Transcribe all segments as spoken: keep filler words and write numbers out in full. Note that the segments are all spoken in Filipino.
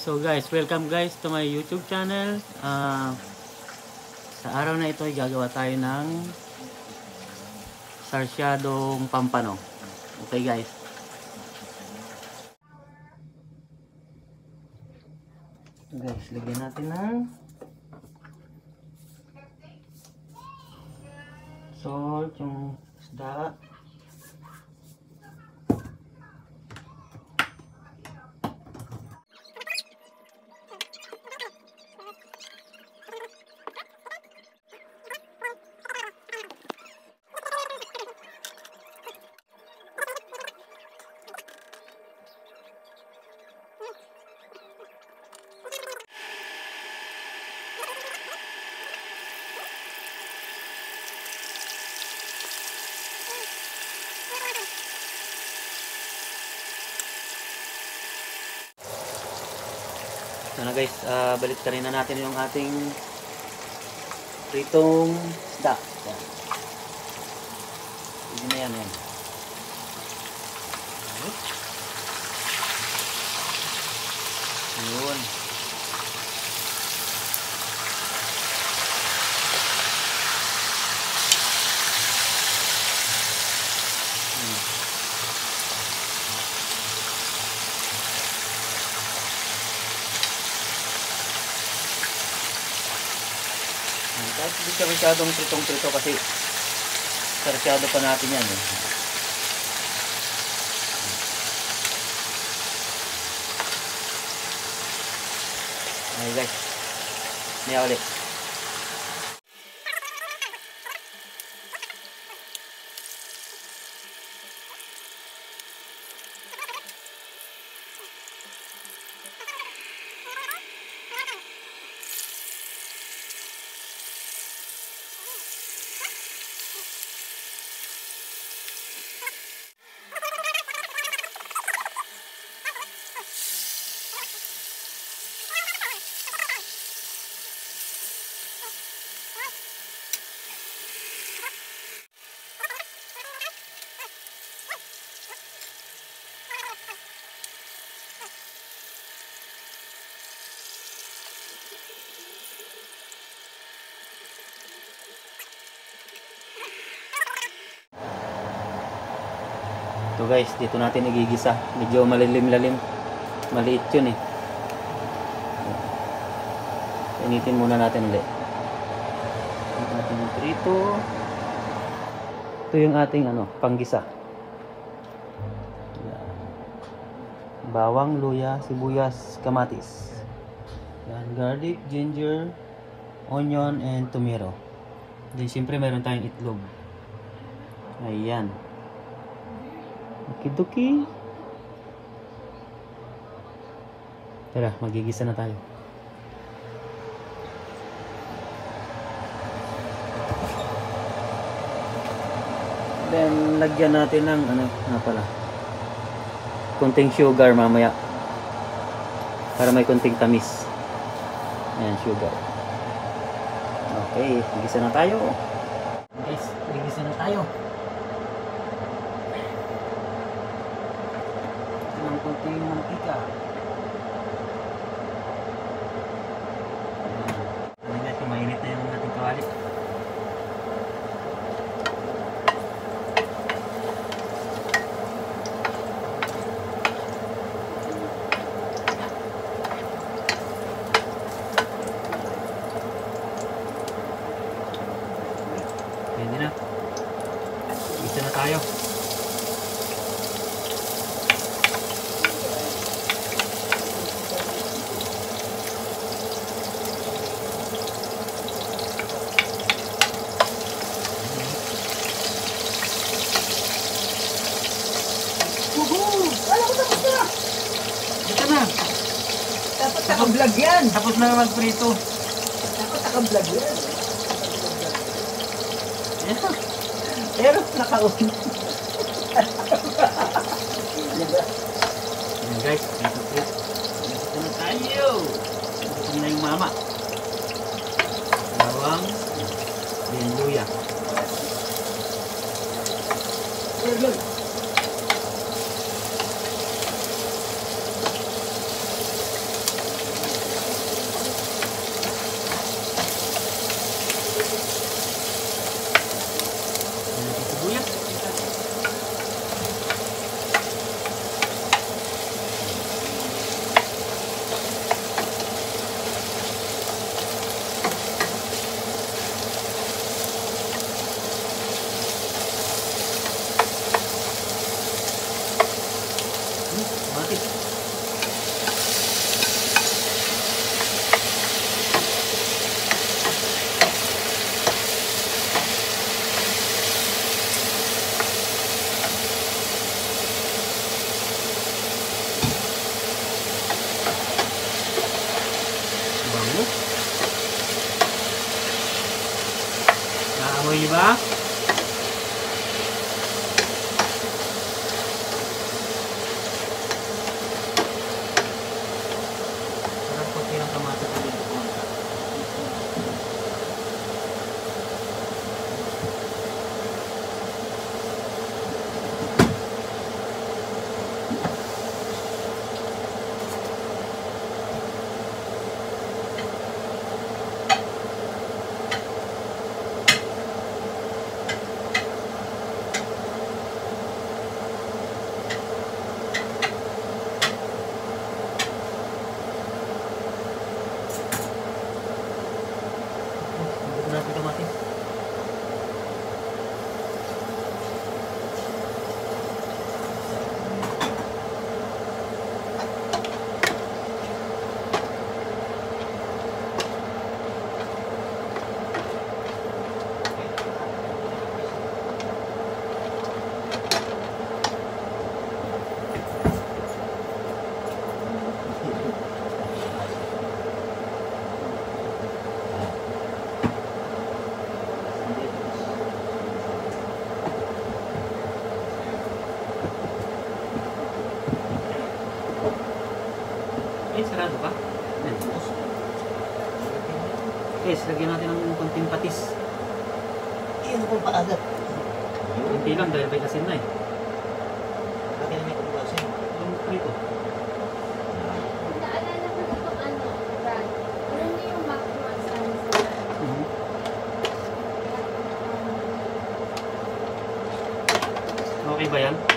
So guys, welcome guys to my YouTube channel. Uh, sa araw na ito ay gagawa tayo ng sarsyadong pampano. Okay guys. So guys, lagyan natin ng salt yung isda. So na guys, uh, balik ka rin na natin yung ating pritong isda. Yan. Hindi na yan yan. Yun. Kahit hindi siya masyadong pritong-prito kasi sarsyado pa natin yan eh. Okay guys, niya ulit. So guys, dito natin igigisa. Medyo malilim-lalim. Maliit yun eh. Initin muna natin ulit. Ito natin yung prito. Ito yung ating ano, panggisa. Bawang, luya, sibuyas, kamatis. Yan, garlic, ginger, onion, and tomato. Then siyempre meron tayong itlog. Ayan. Okidoki. Tara, magigisa na tayo. Then, lagyan natin ng ano, nga pala. Konting sugar mamaya. Para may konting tamis. Ayan, sugar. Okay, magigisa na tayo. Guys, magigisa na tayo. Ng konting mantika. Ayan guys, mainit na yung ating kawali. Pwede na. Isa na tayo. Dapat naka-vlog yan. Tapos na mag-prito. Dapat naka-vlog yan. Yeah. Pero naka-on. Ayan guys, prito prito. Prito na tayo. Prito na yung mama. Bawang. Then luya. Very good. Amoy niyo ba? Parang konti ng kamatis na dito. Natin kamatis. Eh, sarado pa? Ayan. Guys, lagyan natin ng konting patis. Iyan ko paagat. Konti lang dahil may asin na eh. Lagyan namin kung basin. Yung prito. Naalala ko na itong ano, Brad. Alam niyo yung Macron sunset? Mhm. Okay ba yan?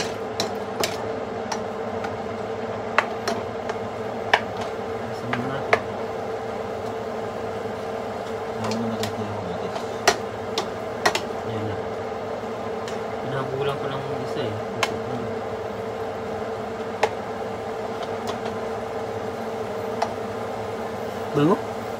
Sama na natin. Ako na nagkita yung kamatis. Ayan na. Pinakulang ko ng isa eh. Bango?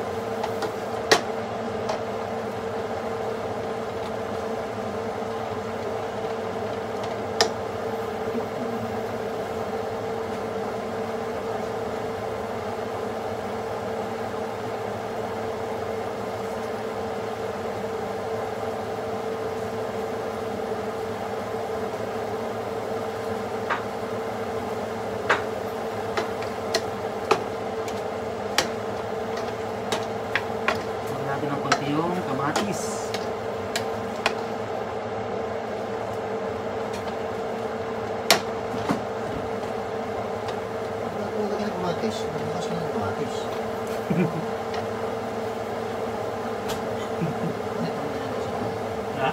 Lagyan natin ng konti yung kamatis. Ako lagyan ng kamatis. Bukas na ng kamatis. Ha?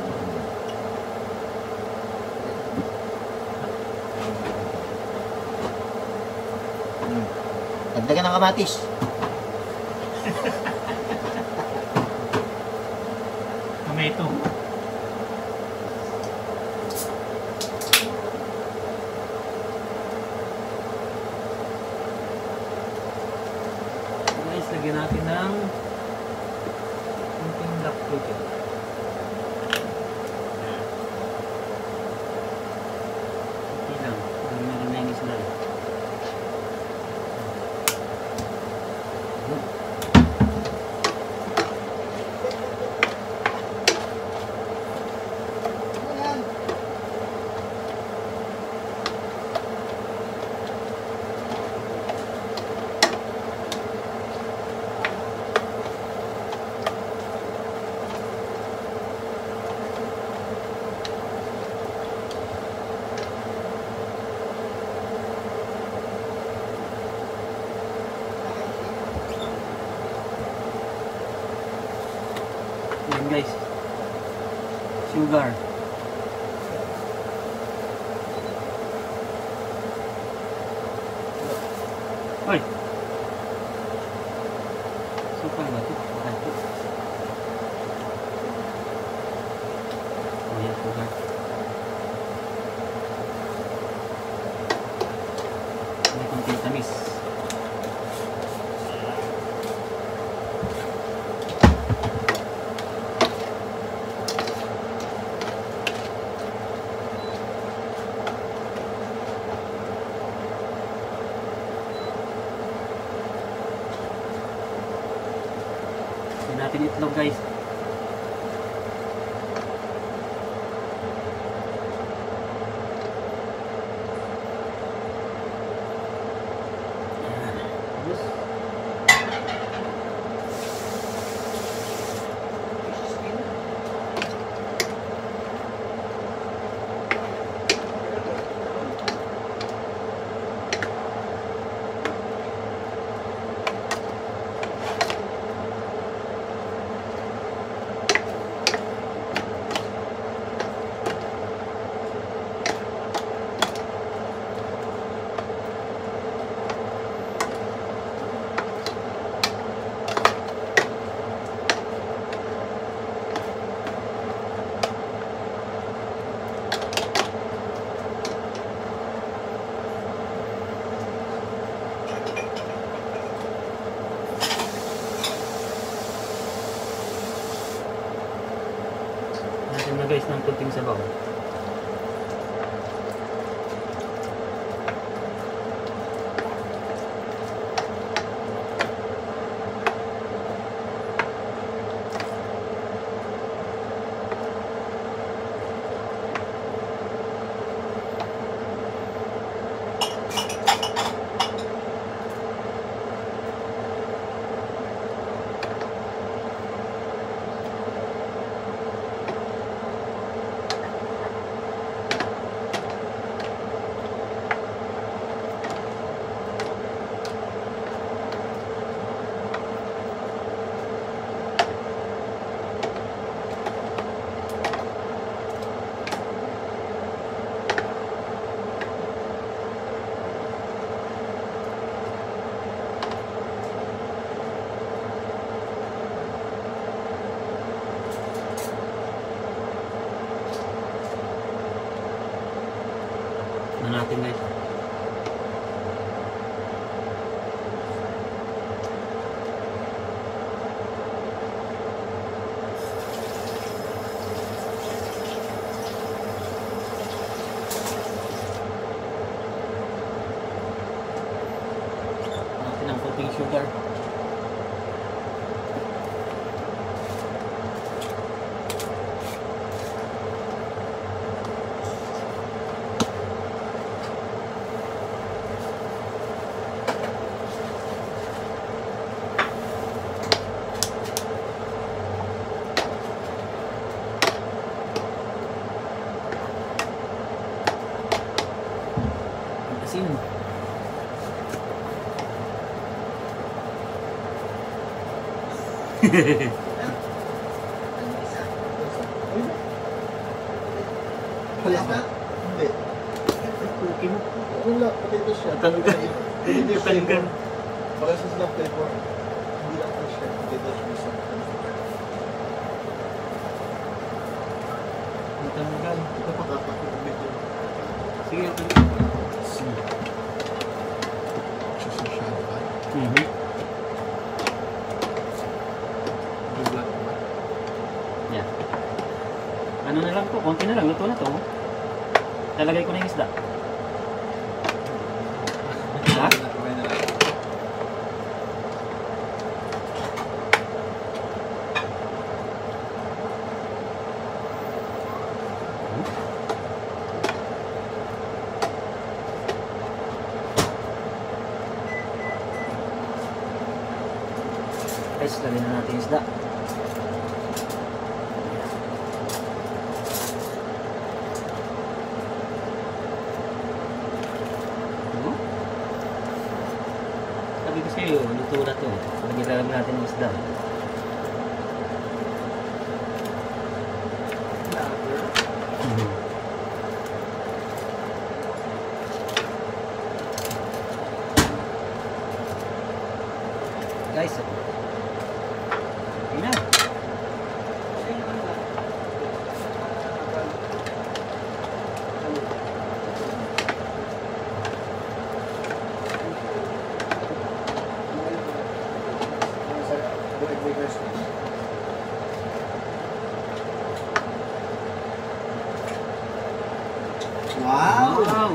Hmm. Dagdagan ng kamatis. Tomato. Guys, lagyan natin ng konting black pepper. Okay lang. Hindi na rin na yung isla. Ayan. Yan guys. Sugar. Hoy. Sugar ba ito? Bakal ito. Oh, yan, sugar. May konting tamis. Yan na guys ng kunting sabaw. Na natin guys. Natin ang kunting sugar. Asin. Wala ka? Hindi. Cookie mo. Wala, potato siya. Natanggal. Potato Natanggal. Baka sa sila flavor. Hindi lang po siya. Potato siya. Natanggal. Ito pa dapat yung medyo. Sige, okay. Siya siya siya. Mhm. Black. Yan. Ano na lang to? Konti na lang. Luto na to. Lalagay ko na yung isda. Ha? Guys, lagyan na natin yung isda. Ano? Sabi ko sa'yo, luto na to. Lagyan lang natin yung isda. Mhm. Guys, okay na. Wow! Wow!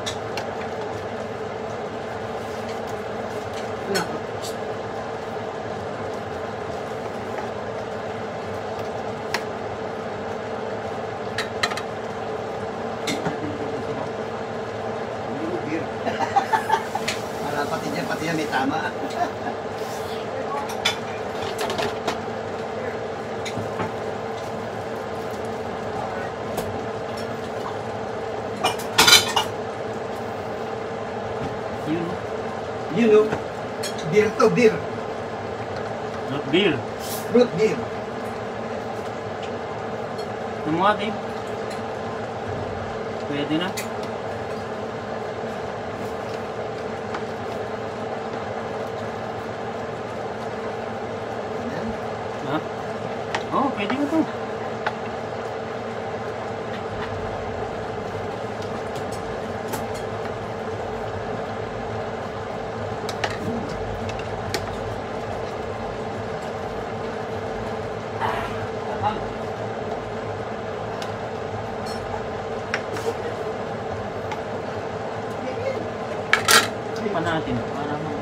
Para pati niya, pati niya may tama. Yun. You know, beer to beer. Not beer. Root beer. Namuha, Dave. Pwede na. Ha? Oo, oh, pwede na to. pa natin para mag-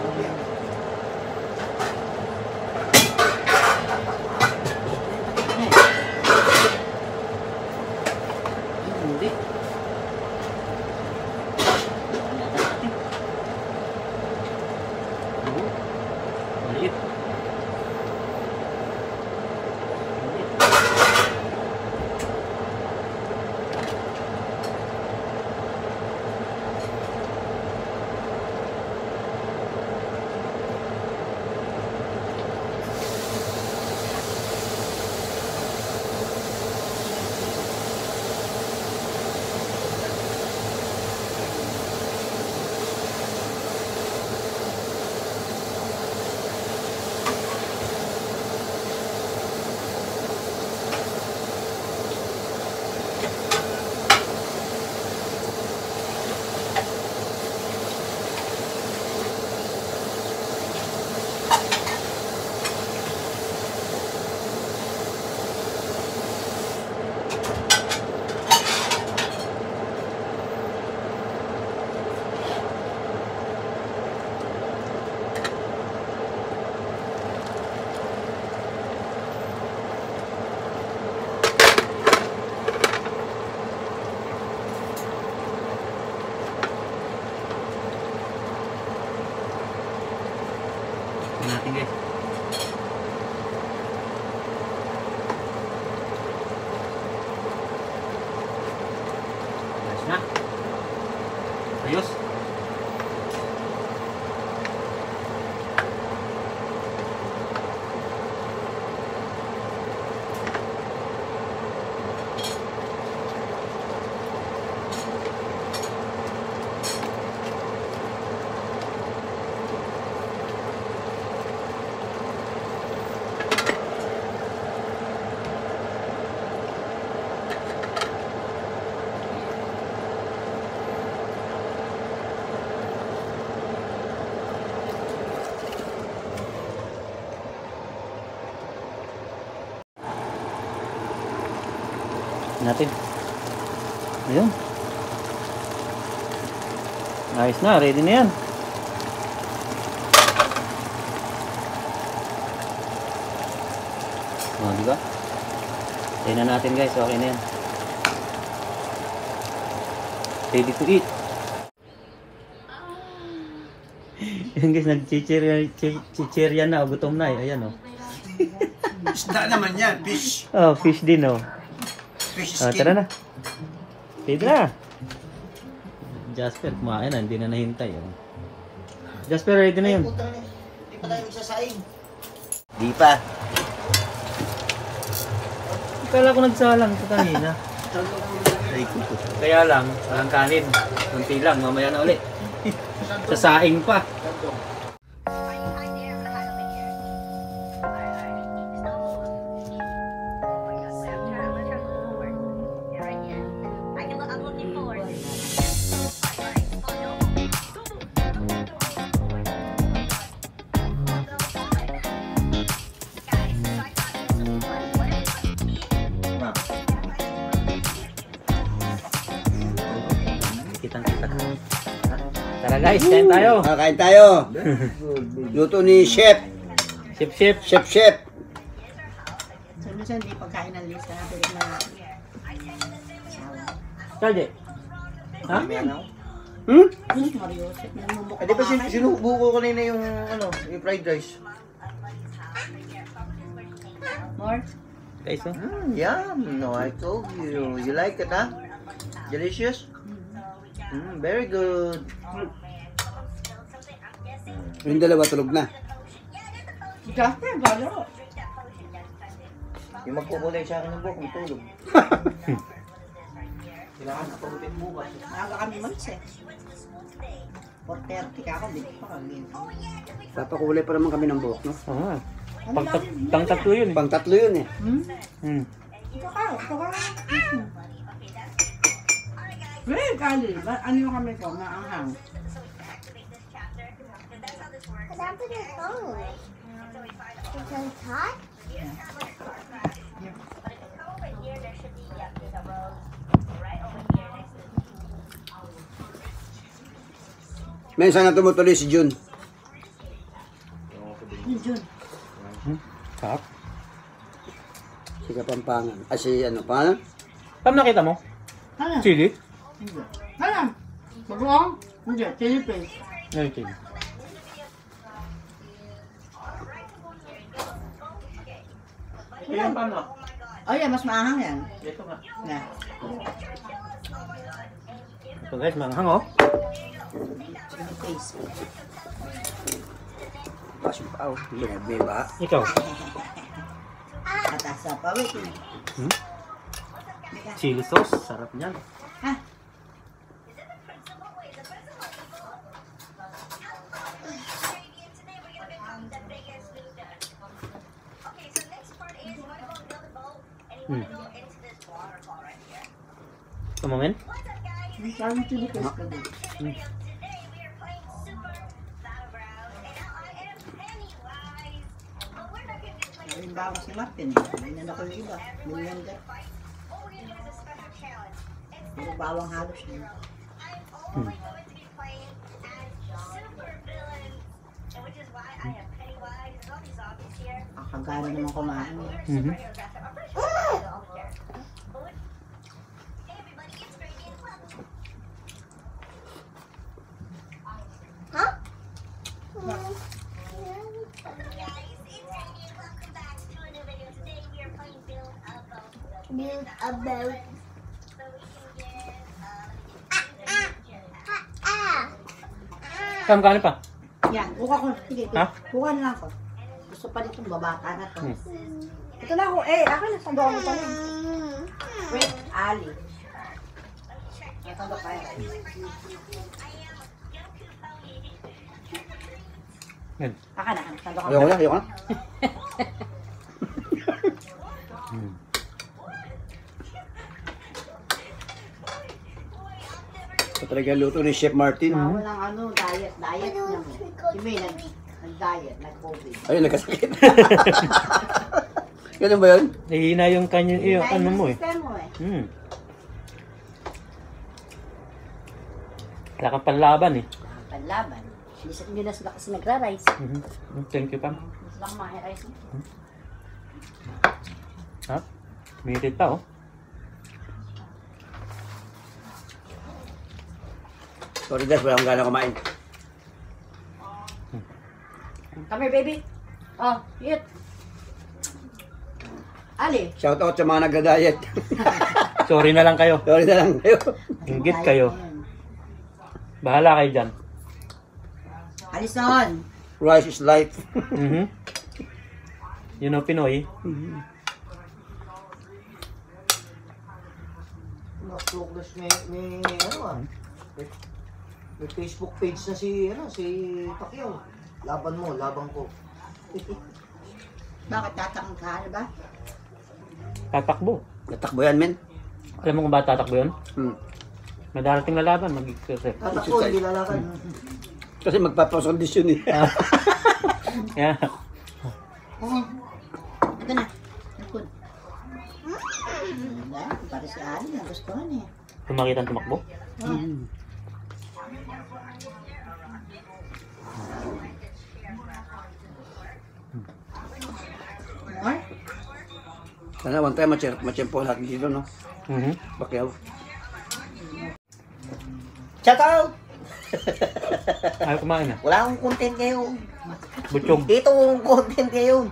Hindi. Oo. Maliit. Natin guys. Ayos na. Ayos. Natin. Ayun. Ayos na, ready na yan. O, di ba? Tingnan natin guys, okay na yan. Ready to eat. Yan guys, nag-chichirya na, gutom na eh. Ayan o. Isda naman yan, fish. Oh, fish din o. Fish Ah, skin. tara na. Ready na. Jasper, kumain na. Hindi na nahintay. Oh. Jasper, ready na yun. Hindi pa tayo magsasaing. Di pa. Kala ko nagsalang ito kanina. Kaya lang, walang kanin. Kunti lang, mamaya na ulit. Sasaing pa. Kitang-kita. Tara guys, kain tayo. Ah, kain tayo. Luto ni Chef. Chef, chef. Chef, Chef. Minsan hindi pagkain ng lista na pilit na Kaje. Ha? Hmm? Mario, chef na lumubok. Eh, di ba sin- sinubo ko kanina yung, ano, yung fried rice? More? Guys, oh. Mm, yum. No, I told you. You like it, huh? Delicious? Mm, very good. Yung dalawa tulog na. Jasper, galo. Yung magkukulay sa akin ng buhok, tulog. Kailangan na pagupit bukas. Maaga kami malis eh. four thirty ka ako, hindi pa kami. Papakulay pa naman kami ng buhok, no? Oo nga. Pang, pang tatlo yun eh. Pang tatlo yun eh. Hmm? Hmm. Ito ka, ito ka. Well, Kali, ba- ano yung kami ko, maanghang? Down to your phone. Because it's hot? Minsan na tumutuloy si Jun. Yun, Jun. Hmm? Sarap. Si Kapampangan. Ah, si ano pa? Pam, nakita mo? Ano? Chili? Hindi. Ano? Bagoong? Hindi. Chili paste. Ay, chili. Ayan, Pam, no? Oh, yeah. Mas maanghang yan. Ito nga. Na. Ito guys, manghang oh. Chili paste. Pasok pa. Oh, ba? Ikaw? Atasa pa. Wait. Hmm? Chili sauce, sarap niyan. Ha? Hmm. Tumungin? Parang chili paste ka din. Hmm. Yung bawas ni Martin eh. Ganyan ako yung iba. Blender. Puro bawang halos yun. Hmm. Kakagana naman kumain. Mhm. Huh? Build a boat. Ah, ah. Pam, kanin pa? Yan, kuha ko. Sige, Ha? kuha na lang ko. Gusto pa ditong babata na to. Hmm. Ito na ako. Eh, ako na sa doon pa rin. Mm. Wait, Ali. Ito ba kaya? Yan. Aka na, nando ka. Ayoko na, ayoko na. Hmm. Ito talaga luto ni Chef Martin. Bawal ang ano, diet, diet lang. Si May nag, nag-diet, nag-COVID. Ayun, nagkasakit. Ganun ba yun? Nahihina yung kanya, yung ano mo eh. System mo eh. Hmm. Wala kang panlaban eh. Panlaban. Hindi, sa- hindi na sila kasi nagra-rice. Mhm. Thank you, Pam. Hindi sila kumain rice. Ha? Mirit pa oh. Sorry guys, wala akong gana kumain. Come here, baby. Oh, eat. Ali. Shout out sa mga nagda-diet. Sorry na lang kayo. Sorry na lang kayo. Inggit kayo. Bahala kayo dyan. Alison. Rice is life. Mhm. You know Pinoy? Nakloklas may, may, ano ah. May, may Facebook page na si, ano, si Pacquiao. Laban mo, laban ko. Bakit tatakang ka, ano ba? Tatakbo. Natakbo yan, men. Alam mo kung bakit tatakbo yun? Hmm. Madarating na laban, mag-exercise. Tatakbo, hindi lalakan. Kasi magpapakondisyon eh. Yeah. Oo. Ito na. Nakun. Diba? Para si Ali, nagustuhan eh. Kumakita tumakbo? Hmm. More? Sana one time matsyempo natin dito, no? Mhm. Bakyaw. Shout out! Ayaw kumain na. Wala akong content ngayon. Butchog. Dito akong content ngayon.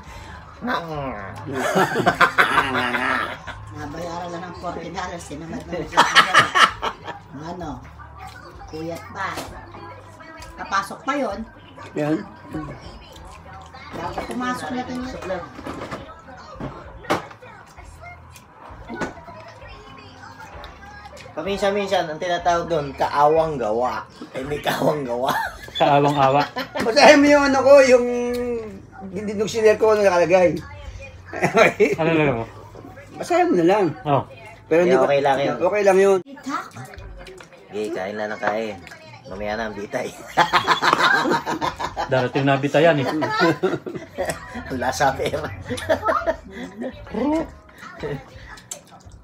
Nabayaran lang ng forty dollars. Sinamad na ng ano? Kuyat pa. Kapasok pa yon. Yan. Dapat pumasok natin yun. Paminsan-minsan, ang tinatawag doon, kaawang gawa. Eh, may kaawang gawa. Kaawang-awa. Basahin mo yung ano ko, yung nung sinare ko ano nakalagay. Ano lang mo? Basahin mo na lang. Oh. Pero hindi Yeah, ko- okay lang yun. Okay lang yun. Itak. Okay, kain lang ng kain. Mamaya na ang bitay. Darating na bitayan eh. Ang lasa pera.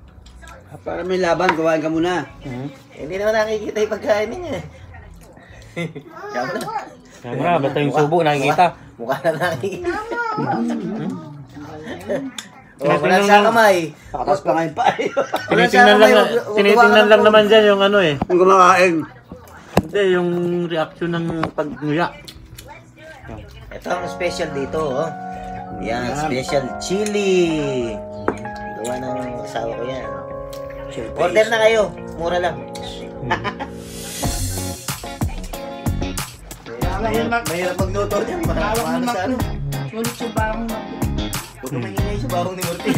Para may laban, gawain ka muna. Mhm. Hindi naman nakikita yung pagkain niya. Kaya na. Camera, basta yung subo nakikita. Mukha na nakikita. O, Tinitingnan wala sa lang- kamay. Nakatas pa nga yung paa. Tinitingnan lang, tinitingnan lang naman dyan yung ano eh. Yung kumakain. Hindi, yung reaction ng pag-nguya. Ito ang special dito, oh. Yan, special chili. Gawa ng asawa ko yan. Order na kayo. Mura lang. Mahirap, mahirap magluto niyan. Mahirap ano sa ano. Sulit sa barang na. Huwag ka mahingay sa bawang ni Morty.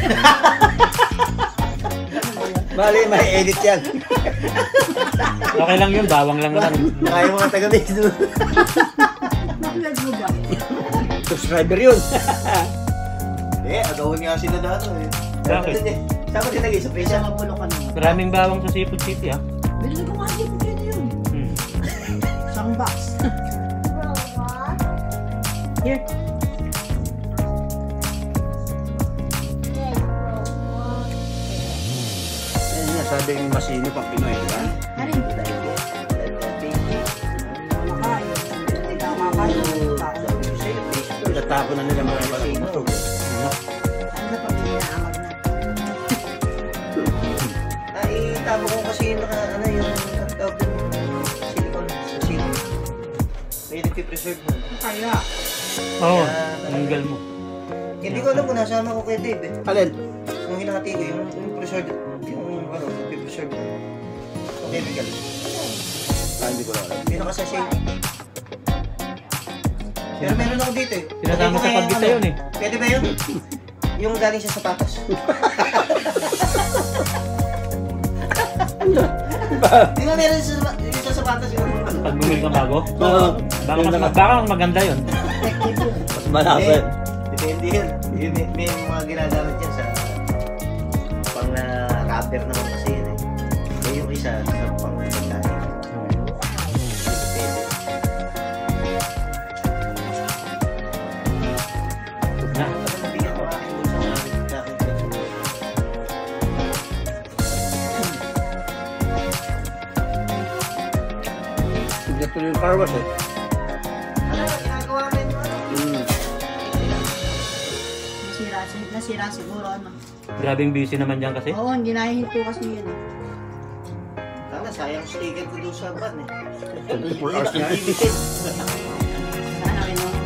Bali, may edit yan. Okay lang yun, bawang lang naman. Kaya mga taga-Facebook. Naglag mo ba? Subscriber yun. Eh, agawin nga sila dito eh. Bakit? Saan ko tinagay sa Isa pesa? mapulo ka naman. Maraming bawang sa Seafood City ah. Bilhin ko nga din pwede yun. Hmm. Isang box. Robot. Here. Yes, robot. Yan yung sabi yung masino pang Pinoy, di ba? Ano yun? Kumakain. Hindi ka kumakain. Tatapon na nila mga iba ng busog. Ano na pag inaamag na? Ay, tabo ko kasi yung naka, ano yung ang tawag dun, silicone sa sili. May nagpipreserve mo. Kaya. Oo, tanggal mo. Hindi ko alam kung nasama ko kay Dave eh. Alin? Nung hinahati ko, yung, yung preserve, yung ano, nagpipreserve mo. Chemical. Ah, hindi ko alam. Yung nakasashay. Pero meron ako dito eh. Sinasama sa paggita yun eh. Pwede ba yun? Yung galing sa sapatos. Di ba meron sa, yung sa sapatos yun? Pag bumili ka bago, Oo. baka mas, baka mas maganda yun. Mas malapit. Depende yun. Yun, May, may mga ginagamit yan sa pang na rubber naman kasi yun eh. So yung isa sa pang pagkain. Depende. Na. Ano nabigyan ko aking bulsa ng aking aking bulsa. Hindi tuloy yung car wash eh. Ano, ginagawa mo yun? Mm. Nasira, nasira siguro ano. Grabing busy naman dyan kasi. Oo, hindi nahihinto kasi yun eh. Tama, sayang sticker ko doon sa van eh. twenty-four hours na eh. Limited. Sana rin ako.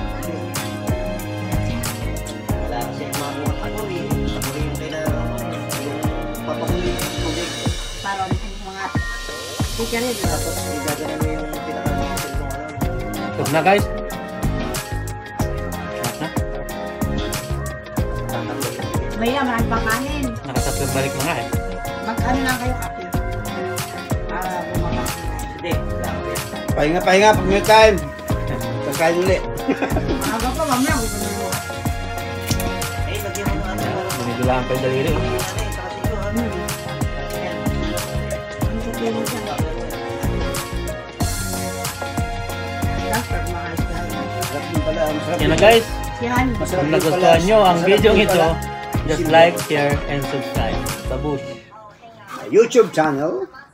Wala kasi mga mga kapuri. Kapuri yung kailangan ko. Yung papakuli ng tubig. Para yung mga sticker rin. Tapos igaganan mo yung pinaka-pixel ng ano. Huwag na guys. Huwag na. Tatanggalin. May naman pang kanin. Nakatatlong balik mo nga eh. Mag-ano lang kayo kape. Para bumaba. Hindi, wala ko yan. Pahinga, pahinga. Pag may time. Kakain ulit. Aga pa, mamaya. Gusto mo. Eh, lagyan mo ng ano. Binidulaan pa yung daliri. Ano eh, sa kasi ko, ano eh. Ano sa piling siya? Dapat mga isla. Masarap din pala. Masarap Yan na din. guys. Siyan. Masarap Kung din nagustuhan pala. nyo ang Masarap video din ito, pala. just like, share, and subscribe. Babush! YouTube channel.